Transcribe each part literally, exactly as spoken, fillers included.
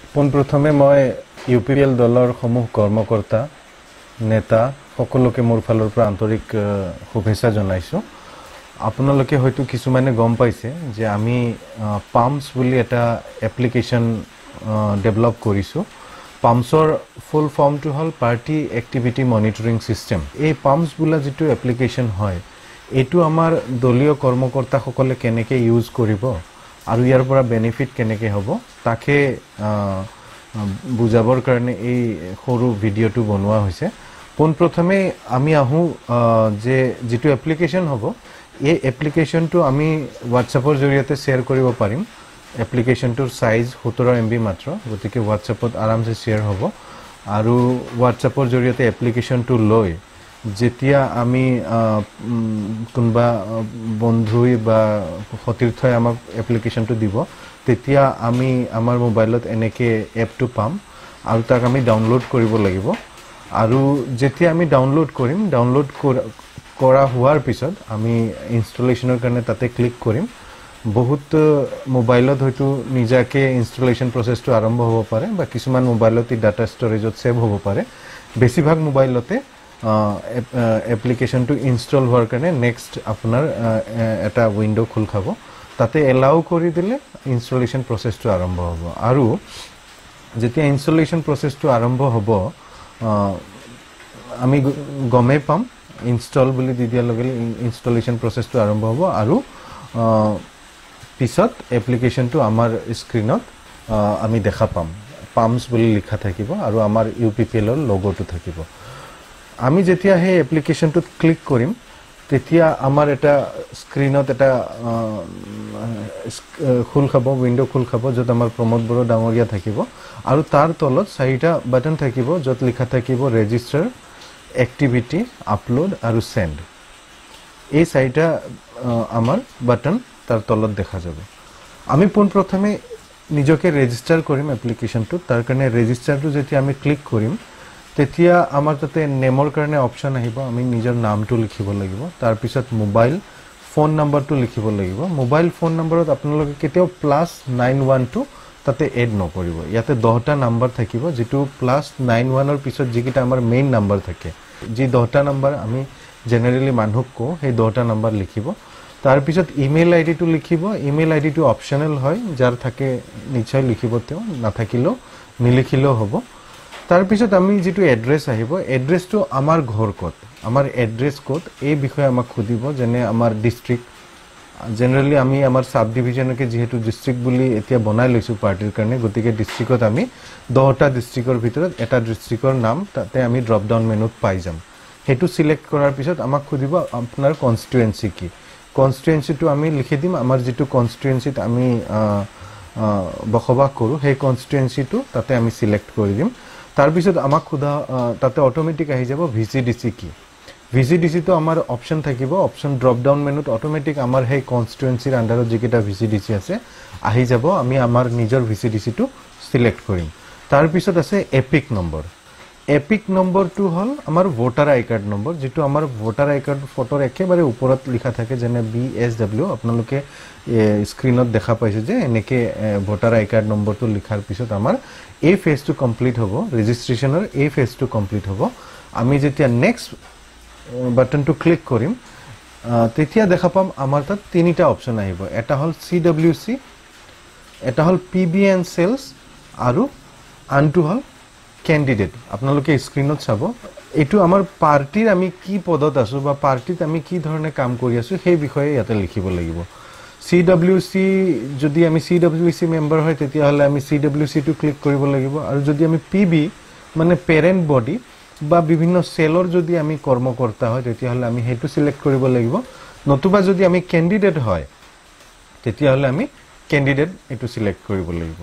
পোনপ্ৰথমে মই ইউপিএল দলৰ সমূহ কৰ্মকৰ্তা নেতা সকলোকে মোৰ ফালৰ পৰা আন্তৰিক শুভেচ্ছা জনাইছো। আপোনালোকে হয়তো কিছুমানে গম পাইছে যে আমি পাম্পছ বুলি এটা এপ্লিকেশন ডেভেলপ কৰিছো। পাম্পছৰ ফুল ফৰ্মটো হ'ল পাৰ্টি এক্টিভিটি মনিটৰিং সিস্টেম। এই পাম্পছ বোলা যেটো এপ্লিকেশন হয় এটো আমাৰ দলীয় কৰ্মকৰ্তা সকলে কেনেকে ইউজ কৰিব আৰু ইয়াৰ পৰা বেনিফিট কেনেকে হ'ব তাকে বুজাবৰ কাৰণে এই সৰু ভিডিওটো বনোৱা হৈছে। পোনপ্ৰথমে আমি আহো যে যেটো এপ্লিকেশন হ'ব এই এপ্লিকেশনটো আমি WhatsAppৰ জৰিয়তে শেয়াৰ কৰিব পাৰিম। এপ্লিকেশনটোৰ সাইজ সত্তৰ এম বি মাত্ৰ, গতিকে WhatsAppত আৰামছে শেয়াৰ হ'ব আৰু WhatsAppৰ জৰিয়তে এপ্লিকেশনটো লৈ যেতিয়া আমি কোনবা বন্ধুই বা সতীৰ্থই আমাক এপ্লিকেশনটো দিব তেতিয়া আমি আমাৰ মোবাইলত এনেকে এপটো পাম আৰু তাক আমি ডাউনলোড কৰিব লাগিব। আৰু যেতিয়া আমি ডাউনলোড কৰিম ডাউনলোড কৰা হোৱাৰ পিছত আমি ইনষ্টলেশনৰ কাৰণে তাতে ক্লিক কৰিম। বহুত মোবাইলত হয়তো নিজাকে ইনষ্টলেশন প্ৰসেসটো আৰম্ভ হ'ব পাৰে বা কিছুমান মোবাইলতে ডাটা ষ্টৰেজত সেভ হ'ব পাৰে। বেছিভাগ মোবাইলতে এপ্লিকেশনটো ইনষ্টল হোৱাৰ কাৰণে নেক্সট আপোনাৰ এটা উইন্ডো খোল খাব, তাতে এলাউ কৰি দিলে ইনষ্টলেশন প্ৰসেসটো আৰম্ভ হ'ব। আৰু যেতিয়া ইনষ্টলেশন প্ৰসেসটো আৰম্ভ হ'ব আমি গমে পাম ইনষ্টল বুলি দি দিয়াৰ লগে ইনষ্টলেশন প্ৰসেসটো আৰম্ভ হ'ব আৰু পিছত এপ্লিকেশনটো আমাৰ স্ক্ৰিনত আমি দেখা পাম। পাম্পছ বুলি লিখা থাকিব আৰু আমাৰ ইউপিপিএলৰ লোগোটো থাকিব। আমি যেতিয়া হে এপ্লিকেশনটোত ক্লিক কৰিম তেতিয়া আমাৰ এটা স্ক্ৰিনত এটা খোল খাব, উইন্ডো খোল খাব য'ত আমাৰ প্ৰমোদ বড়ো ডাঙৰীয়া থাকিব আৰু তাৰ তলত চাৰিটা বাটন থাকিব য'ত লিখা থাকিব ৰেজিষ্টাৰ, এক্টিভিটি, আপলোড আৰু সেন্ড। এই চাৰিটা আমাৰ বাটন তাৰ তলত দেখা যাব। আমি পোনপ্ৰথমে নিজকে ৰেজিষ্টাৰ কৰিম এপ্লিকেশনটো। তাৰ কাৰণে ৰেজিষ্টাৰটো যেতিয়া আমি ক্লিক কৰিম তেতিয়া আমাৰ তাতে নেমৰ কাৰণে অপচন আহিব। আমি নিজৰ নামটো লিখিব লাগিব, তাৰ পিছত মোবাইল ফোন নাম্বাৰটো লিখিব লাগিব। মোবাইল ফোন নাম্বাৰত আপোনালোকে কেতিয়াও প্লাছ নাইন ওৱান টু তাতে এড নকৰিব। ইয়াতে দহটা নাম্বাৰ থাকিব যেটো প্লাছ নাইন ওৱানৰ পিছত যিকিটা আমাৰ মেইন নাম্বাৰ থাকে, যি দহটা নাম্বাৰ আমি জেনেৰেলি মানুহক কওঁ সেই দহটা নাম্বাৰ লিখিব। তাৰ পিছত ইমেইল আইডিটো লিখিব। ইমেইল আইডিটো অপচনেল হয়, যাৰ থাকে নিশ্চয় লিখিব, তেওঁ নাথাকিলেও নিলিখিলেও হ'ব। তাৰ পিছত আমি যেটো এড্ৰেছ আহিব এড্ৰেছটো আমাৰ ঘৰ ক'ত, আমাৰ এড্ৰেছ ক'ত এই বিষয়ে আমাক খুদিব। যেনে আমাৰ ডিস্ট্ৰিক্ট, জেনেৰেলি আমি আমাৰ সাব ডিভিজনকে যেহেতু ডিস্ট্ৰিক্ট বুলি এতিয়া বনাই লৈছো পাৰ্টিৰ কাৰণে, গতিকে ডিস্ট্ৰিক্টত আমি দহটা ডিস্ট্ৰিক্টৰ ভিতৰত এটা ডিস্ট্ৰিক্টৰ নাম তাতে আমি ড্ৰপ ডাউন মেনুত পাই যাম। হেতু সিলেক্ট কৰাৰ পিছত আমাক খুদিব আপোনাৰ কনস্টিটুৱেন্সি কি। কনস্টিটুৱেন্সিটো আমি লিখি দিম। আমাৰ যেটো কনস্টিটুৱেন্সিত আমি বসবাস কৰো সেই কনস্টিটুৱেন্সিটো তাতে আমি সিলেক্ট কৰি দিম। তাৰ পিছত আমাক খুদা তাতে অটোমেটিক আহি যাব ভিসিডিসি কি। ভিসিডিসি তো আমাৰ অপশন থাকিব, অপশন ড্ৰপ ডাউন মেনুত অটোমেটিক আমাৰ সেই কনস্টিটুৱেন্সিৰ আন্ডাৰত যিকিটা ভিসিডিসি আছে আহি যাব। আমি আমাৰ নিজৰ ভিসিডিসিটো সিলেক্ট কৰিম। তাৰ পিছত আছে এপিক নম্বৰ। এপিক নম্বৰটো হ'ল আমাৰ ভোটাৰ আই কাৰ্ড নম্বৰ, যেটো আমাৰ ভোটাৰ আই কাৰ্ড ফটোৰ একেবাৰে ওপৰত লিখা থাকে যেনে বি এছ ডব্লিউ। আপোনালোকে স্ক্ৰিনত দেখা পাইছে যে এনেকে ভোটাৰ আই কাৰ্ড নম্বৰটো লিখাৰ পিছত আমাৰ এই ফেজটো কমপ্লিট হ'ব, ৰেজিষ্ট্ৰেচনৰ এই ফেজটো কমপ্লিট হ'ব। আমি যেতিয়া নেক্সট বাটনটো ক্লিক কৰিম তেতিয়া দেখা পাম আমাৰ তাত তিনিটা অপচন আহিব। এটা হ'ল চি ডব্লিউ চি, এটা হ'ল পি বি এন সেলস আৰু আনটো হ'ল ক্যান্ডিডেট। আপোনালোকে স্ক্ৰিনত চাব এটো আমাৰ পাৰ্টিৰ আমি কি পদত আছো বা পাৰ্টিত আমি কি ধৰণে কাম কৰি আছো সেই বিষয়ে ইয়াতে লিখিব লাগিব। চি ডব্লিউ চি যদি আমি চি ডব্লিউ চি মেম্বাৰ হয় তেতিয়া হলে আমি চি ডব্লিউ চি টো ক্লিক কৰিব লাগিব। আৰু যদি আমি পি বি মানে পেৰেন্ট বডি বা বিভিন্ন সেলৰ যদি আমি কৰ্মকৰ্তা হয় তেতিয়া হলে আমি হেতু সিলেক্ট কৰিব লাগিব। নতুবা যদি আমি ক্যান্ডিডেট হয় তেতিয়া হলে আমি ক্যান্ডিডেট এটো সিলেক্ট কৰিব লাগিব।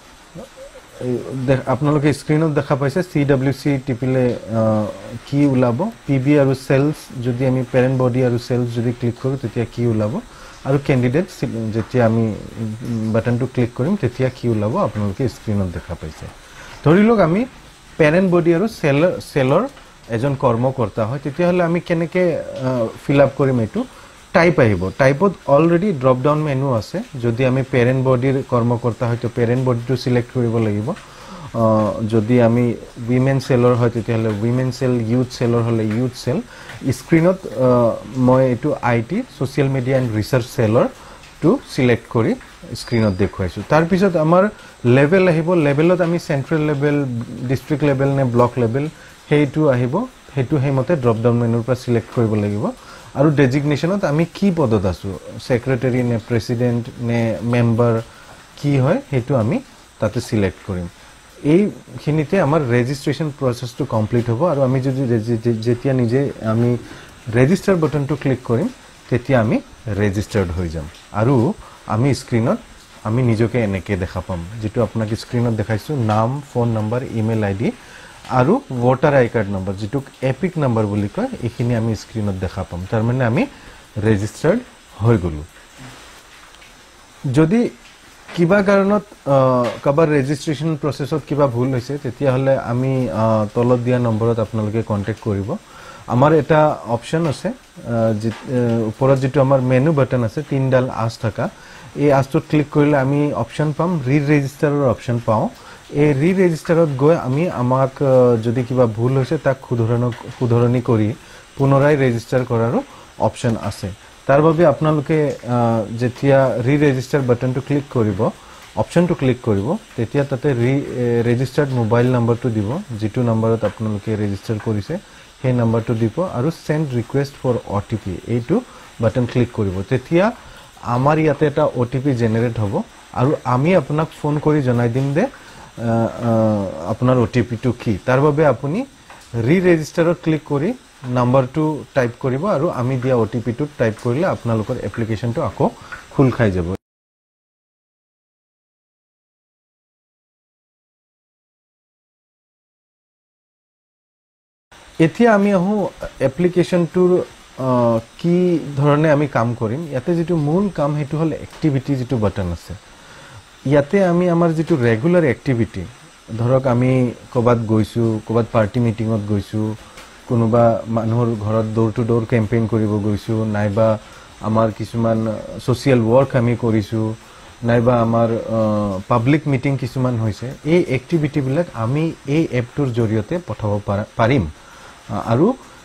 আপোনালোকে স্ক্ৰিনত দেখা পাইছে চি ডব্লিউ চি টিপিলে কি ওলাব, পিবি আৰু সেলস যদি আমি পেৰেন্ট বডি আৰু সেলস যদি ক্লিক কৰো তেতিয়া কি ওলাব, আৰু ক্যান্ডিডেট যেতিয়া আমি বাটনটো ক্লিক কৰিম তেতিয়া কি ওলাব আপোনালোকে স্ক্ৰিনত দেখা পাইছে। ধৰি লওক আমি পেৰেন্ট বডি আৰু সেলৰ সেলৰ এজন কৰ্মকৰ্তা হয় তেতিয়া হলে আমি কেনেকে ফিল আপ কৰিম এটো। টাইপ আহিব টাইপত অলৰেডি ড্ৰপ ডাউন মেনু আছে যদি আমি পেৰেন্ট বডিৰ কৰ্মকৰ্তা হয়তো পেৰেন্ট বডিটো সিলেক্ট কৰিব লাগিব যদি আমি উইমেন সেলৰ হয় তেতিয়াহলে উইমেন সেল ইউথ সেলৰ হলে ইউথ সেল স্ক্ৰিনত মই এটো IT social media and research সেলৰ টু সিলেক্ট কৰি স্ক্ৰিনত দেখুৱাইছো তাৰ পিছত আমাৰ লেভেল আহিব লেভেলত আমি সেন্ট্ৰেল লেভেল ডিস্ট্ৰিক্ট লেভেল নে ব্লক লেভেল হেইটো আহিব হেইটো হেমতে ড্ৰপ ডাউন মেনুৰ পৰা সিলেক্ট কৰিব লাগিব আৰু ডেজিগনেশনত আমি কি পদত আছো সেক্ৰেটাৰি নে প্ৰেসিডেন্ট নে মেম্বাৰ কি হয় হেইটো আমি তাতে সিলেক্ট কৰিম এই খিনিতে আমাৰ ৰেজিষ্ট্ৰেচন প্ৰসেসটো কমপ্লিট হ'ব আৰু আমি যদি যেতিয়া নিজে আমি ৰেজিষ্টাৰ বাটনটো ক্লিক কৰিম তেতিয়া আমি ৰেজিষ্টাৰ্ড হৈ যাম আৰু আমি স্ক্ৰিনত আমি নিজকে এনেকে দেখা পাম যেটো আপোনাক স্ক্ৰিনত দেখাইছো নাম ফোন নম্বৰ ইমেইল আইডি আৰু ভোটাৰ আই কাৰ্ড নম্বৰ যেটো এপিক নম্বৰ বুলি কয় এইখিনি আমি স্ক্ৰিনত দেখা পাম তাৰ মানে আমি ৰেজিষ্টাৰ্ড হৈ গলো যদি কিবা কাৰণত কবাৰ ৰেজিষ্ট্ৰেচন প্ৰসেসত কিবা ভুল হৈছে তেতিয়া হলে আমি তলত দিয়া নম্বৰত আপোনালোকে কন্টাক্ট কৰিব আমাৰ এটা অপচন আছে ওপৰত যেটো আমাৰ মেনু বাটন আছে তিনডাল আঁচ থকা এই আঁচটো ক্লিক কৰিলে আমি অপচন পাম ৰি ৰেজিষ্টাৰৰ অপচন পাও এই ৰি ৰেজিষ্টাৰত গৈ আমি আমাক যদি কিবা ভুল হৈছে তাক শুধৰণি কৰি পুনৰাই ৰেজিষ্টাৰ কৰাৰো অপচন আছে তাৰ বাবে আপোনালোকে যেতিয়া ৰি ৰেজিষ্টাৰ বাটনটো ক্লিক কৰিব অপচনটো ক্লিক কৰিব তেতিয়া তাতে ৰি ৰেজিষ্টাৰ্ড মোবাইল নম্বৰটো দিব যেটো নম্বৰত আপোনালোকে ৰেজিষ্টাৰ কৰিছে সেই নম্বৰটো দিব আৰু সেন্ড ৰিকুৱেষ্ট ফৰ ওটিপি এইটো বাটন ক্লিক কৰিব তেতিয়া আমাৰ ইয়াতে এটা ওটিপি জেনাৰেট হ'ব আৰু আমি আপোনাক ফোন কৰি জনাই দিম যে আপোনাৰ ওটিপিটো কি তাৰ বাবে আপুনি ৰি ৰেজিষ্টাৰত ক্লিক কৰি নম্বৰটো টাইপ কৰিব আৰু আমি দিয়া ওটিপিটো টাইপ কৰিলে আপোনালোকৰ এপ্লিকেশনটো আকৌ খুল খাই যাব এতিয়া আমি আহো এপ্লিকেশনটোৰ কি ধৰণে আমি কাম কৰিম ইয়াতে যেটো মূল কাম হেতু হল এক্টিভিটি যেটো বাটন আছে ইয়াতে আমি আমাৰ যেটো ৰেগুলাৰ এক্টিভিটি ধৰক আমি কবাত গৈছো কবাত পাৰ্টি মিটিংত গৈছো কোনোবা মানুহৰ ঘৰত ডোৰ টু ডোৰ কেম্পেইন কৰিব গৈছো নাইবা আমাৰ কিছুমান সোশ্যাল ওয়াৰ্ক আমি কৰিছো নাইবা আমাৰ পাব্লিক মিটিং কিছুমান হৈছে এই এক্টিভিটি বিলাক আমি এই এপটোৰ জৰিয়তে পঠাব পাৰিম আৰু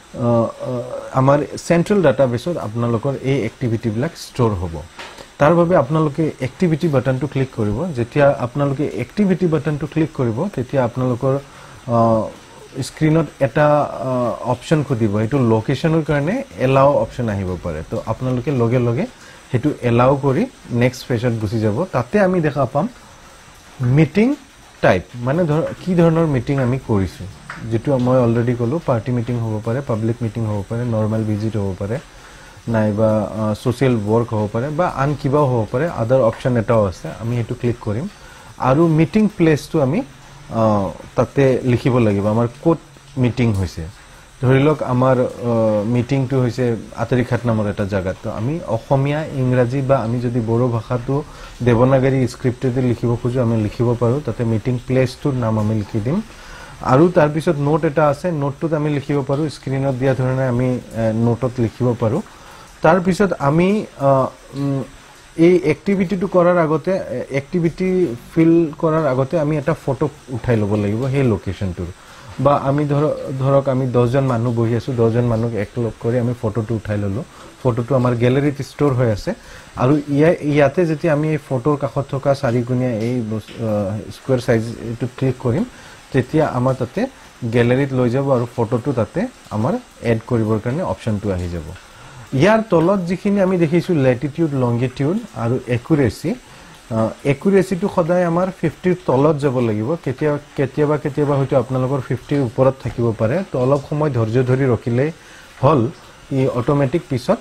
আমাৰ সেন্ট্ৰেল ডাটাবেছত আপোনালোকৰ এই এক্টিভিটি বিলাক ষ্টৰ হ'ব তাৰ বাবে আপোনালোকে এক্টিভিটি বাটনটো ক্লিক কৰিব যেতিয়া আপোনালোকে এক্টিভিটি বাটনটো ক্লিক কৰিব তেতিয়া আপোনালোকৰ স্ক্ৰিনত এটা অপচন খুদিব এটো লোকেশনৰ কাৰণে এলাও অপচন আহিব পাৰে তো আপোনালোকে লগে লগে হেতু এলাও কৰি নেক্সট পেজত গুছি যাব তাতে আমি দেখা পাম মিটিং টাইপ মানে কি ধৰণৰ মিটিং আমি কৰিছো যেটো মই অলৰেডি কলো পাৰ্টি মিটিং হ'ব পাৰে পাব্লিক মিটিং হ'ব পাৰে নৰমাল ভিজিট হ'ব পাৰে নাইবা সোশ্যাল ওয়াৰ্ক হ'ব পাৰে বা আন কিবা হ'ব পাৰে আদাৰ অপচন এটাও আছে আমি হেতু ক্লিক কৰিম আৰু মিটিং প্লেসটো আমি তাতে লিখিব লাগিব আমাৰ কোড মিটিং হৈছে ধৰিলক আমাৰ মিটিংটো হৈছে আতৰিখাট নামৰ এটা জায়গাত তো আমি অসমীয়া ইংৰাজী বা আমি যদি বড়ো ভাষাটো দেৱনাগৰী স্ক্ৰিপ্টেদি লিখিব খুজো আমি লিখিব পাৰো তাতে মিটিং প্লেসটোৰ নাম আমি লিখি দিম আৰু তাৰ পিছত নোট এটা আছে নোটটোত আমি লিখিব পাৰো স্ক্ৰিনত দিয়া ধৰণে আমি নোটত লিখিব পাৰো তাৰ পিছত আমি এই এক্টিভিটিটো কৰাৰ আগতে এক্টিভিটি ফিল কৰাৰ আগতে আমি এটা ফটো উঠাই লব লাগিব সেই লোকেশনটোৰ বা আমি ধৰক আমি দহ জন মানুহ বহি আছো দহ জন মানুহক একলগ কৰি আমি ফটোটো উঠাই ললো ফটোটো আমাৰ গ্যালাৰীত ষ্টৰ হৈ আছে আৰু ইয়াতে যেতিয়া আমি এই ফটোৰ কাষত থকা চাৰিগুণীয়া এই স্কয়াৰ সাইজ এটো ক্লিক কৰিম তেতিয়া আমাৰ তাতে গ্যালাৰীত লৈ যাব আৰু ফটোটো তাতে আমাৰ এড কৰিবৰ কাৰণে অপচনটো আহি যাব ইয়াৰ তলত যিখিনি আমি দেখিছো ল্যাটিটিউড লংগিটিউড আৰু একুৰেসি একুৰেসিটো সদায় আমাৰ পঞ্চাশ তলত যাব লাগিব কেতিয়া কেতিয়াবা কেতিয়াবা হয়তো আপোনালোকৰ পঞ্চাশ ওপৰত থাকিব পাৰে তো অলপ সময় ধৈৰ্য ধৰি ৰখিলে হল ই অটোমেটিক পিছত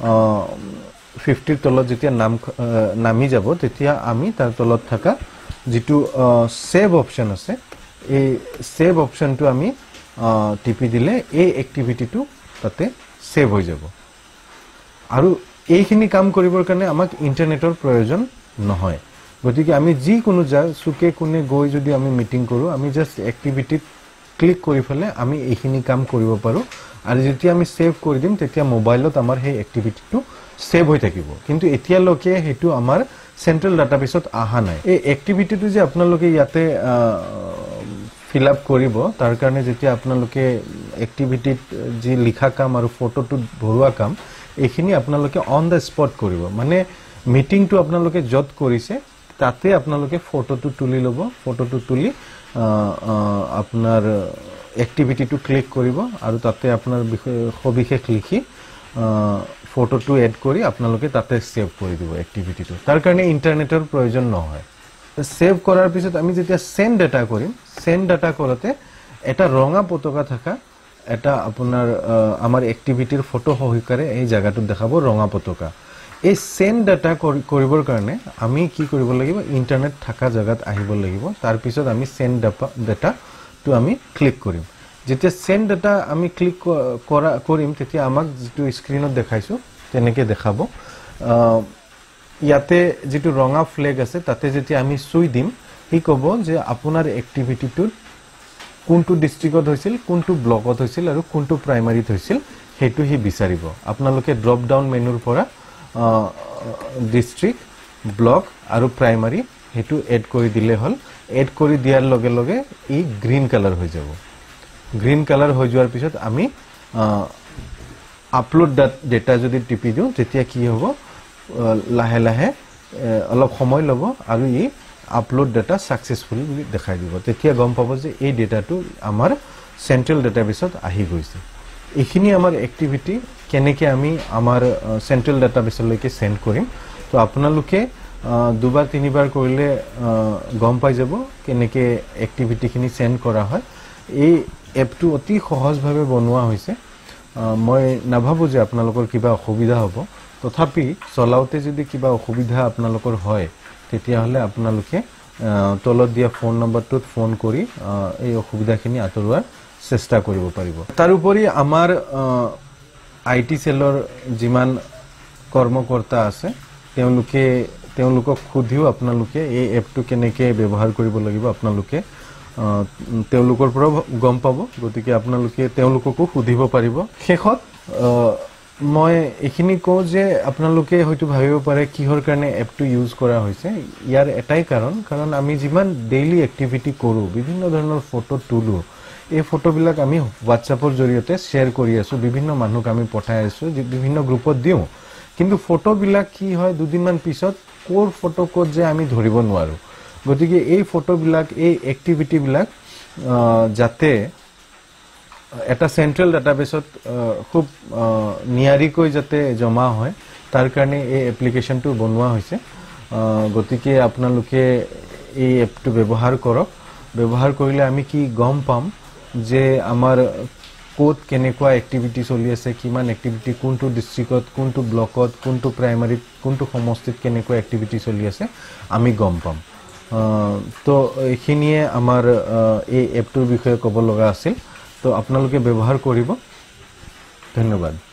পঞ্চাশ তলত যেতিয়া নাম নামি যাব তেতিয়া আমি তাৰ তলত থকা যেটো সেভ অপচন আছে এই সেভ অপচনটো আমি টিপি দিলে এই এক্টিভিটিটো তাতে সেভ হৈ যাব আৰু এইখিনি কাম কৰিবৰ কাৰণে আমাক ইন্টাৰনেটৰ প্ৰয়োজন নহয় গতিকে আমি যি কোনো যা সুকে কোনে গৈ যদি আমি মিটিং কৰো আমি জাস্ট এক্টিভিটিত ক্লিক কৰি ফলে আমি এইখিনি কাম কৰিব পাৰো আৰু যেতিয়া আমি সেভ কৰি দিম তেতিয়া মোবাইলত আমাৰ সেই এক্টিভিটিটো সেভ হৈ থাকিব কিন্তু এতিয়ালৈকে হেতু আমাৰ সেন্ট্রাল ডাটাবেসত আহা নাই এই এক্টিভিটিটো যে আপোনালোকে ইয়াতে ফিল আপ কৰিব তাৰ কাৰণে যেতিয়া আপোনালোকে এক্টিভিটিত যি লিখা কাম আৰু ফটোটো ভৰোৱা কাম এইখিনি আপোনালোকে অন দা স্পট কৰিব মানে মিটিংটো আপোনালোকে যত কৰিছে তাতে আপোনালোকে ফটোটো তুলি লব ফটোটো তুলি আপোনাৰ এক্টিভিটিটো ক্লিক কৰিব আৰু তাতে আপোনাৰ সবিশেষ লিখি ফটোটো এড কৰি আপোনালোকে তাতে সেভ কৰি দিব এক্টিভিটিটো তাৰ কাৰণে ইন্টাৰনেটৰ প্ৰয়োজন নহয় সেভ কৰাৰ পিছত আমি যেতিয়া সেন্ড ডাটা কৰিম সেন্ড ডাটা কৰতে এটা ৰঙা পতাকা থাকা এটা আপোনাৰ আমাৰ এক্টিভিটিৰ ফটো সহিকাৰে এই জায়গাটো দেখাব ৰঙা পতাকা এই সেন্ড ডাটা কৰিবৰ কাৰণে আমি কি কৰিব লাগিব ইন্টাৰনেট থাকা জায়গাত আহিব লাগিব তাৰ পিছত আমি সেন্ড ডাটা তো আমি ক্লিক কৰিম যেতিয়া সেন্ড ডাটা আমি ক্লিক কৰা কৰিম তেতিয়া আমাক যেটো স্ক্ৰিনত দেখাইছো তেনেকে দেখাব ইয়াতে যেটো ৰঙা ফ্ল্যাগ আছে তাতে যেতিয়া আমি সুই দিম ই কব যে আপোনাৰ এক্টিভিটিটো কোনটো ডিস্ট্ৰিক্টত হৈছিল কোনটো ব্লকত হৈছিল আৰু কোনটো প্ৰাইমাৰীত হৈছিল হেতু হি বিচাৰিব আপোনালোকে ড্ৰপ ডাউন মেনুৰ পৰা ডিস্ট্ৰিক্ট ব্লক আৰু প্ৰাইমাৰী হেতু এড কৰি দিলে হল এড কৰি দিয়াৰ লগে লগে ই গ্ৰীন কালাৰ হৈ যাব গ্ৰীন কালাৰ হৈ যোৱাৰ পিছত আমি আপলোড ডাটা যদি টিপি দিও তেতিয়া কি হ'ব লাহে লাহে অলপ সময় লব আৰু ই আপলোড ডাটা সাকসেসফুলি বুলি দেখাই দিব তেতিয়া গম পাব যে এই ডাটাটো আমাৰ সেন্ট্রাল ডাটাবেসত আহি গৈছে এইখিনি আমাৰ এক্টিভিটি কেনেকে আমি আমাৰ সেন্ট্রাল ডাটাবেসলৈকে সেন্ড কৰিম তো আপোনালোকে দুবাৰ তিনিবাৰ কৰিলে গম পাই যাব কেনেকে এক্টিভিটি খিনি সেন্ড কৰা হয় এই এপটো অতি সহজভাৱে বনোৱা হৈছে মই নাভাবো যে আপোনালোকৰ কিবা অসুবিধা হ'ব তথাপি চলাওতে যদি কিবা অসুবিধা আপোনালোকৰ হয় তেতিয়া হলে আপোনালোকে তলত দিয়া ফোন নম্বৰটোত ফোন কৰি এই অসুবিধাখিনি আতৰোৱাৰ চেষ্টা কৰিব পাৰিব তাৰ উপৰি আমাৰ আইটি সেলৰ যিমান কৰ্মকৰ্তা আছে তেওঁলোকে তেওঁলোকক খুদিও আপোনালোকে এই এপটো কেনেকে ব্যৱহাৰ কৰিব লাগিব আপোনালোকে তেওঁলোকৰ পৰা গম পাব গতিকে আপোনালোকে তেওঁলোককো খুদিব পাৰিব শেষত মই এখিনি কও যে আপোনালোকে হয়তো ভাবিব পাৰে কিহৰ কাৰণে এপটো ইউজ কৰা হৈছে ইয়াৰ এটাই কাৰণ কাৰণ আমি যিমান ডেইলি এক্টিভিটি কৰো বিভিন্ন ধৰণৰ ফটো তুলো এই ফটোবিলাক আমি WhatsAppৰ জৰিয়তে শেয়াৰ কৰি আছো বিভিন্ন মানুহক আমি পঠাই আছো বিভিন্ন গ্ৰুপত দিও কিন্তু ফটোবিলাক কি হয় দুদিনমান পিছত কোৰ ফটো কোড যে আমি ধৰিব নোৱাৰো গতিকে এই ফটোবিলাক এই এক্টিভিটি বিলাক যাতে এটা সেন্ট্রাল ডাটাবেসত খুব নিয়াৰিকৈ যাতে জমা হয় তাৰ কাৰণে এই এপ্লিকেশনটো বনোৱা হৈছে গতিকে আপোনালোকে এই এপটো ব্যৱহাৰ কৰক ব্যৱহাৰ কৰিলে আমি কি গম পাম যে আমাৰ কোড কেনেকুৱা এক্টিভিটি চলি আছে কিমান এক্টিভিটি কোনটো ডিস্ট্ৰিক্টত কোনটো ব্লকত কোনটো প্ৰাইমাৰীত কোনটো সমষ্টিত কেনেকুৱা এক্টিভিটি চলি আছে আমি গম পাম তো এইখিনিয়ে আমাৰ এই এপটোৰ বিষয়ে ক'ব লগা আছিল তো আপোনালোকে ব্যৱহাৰ কৰিব ধন্যবাদ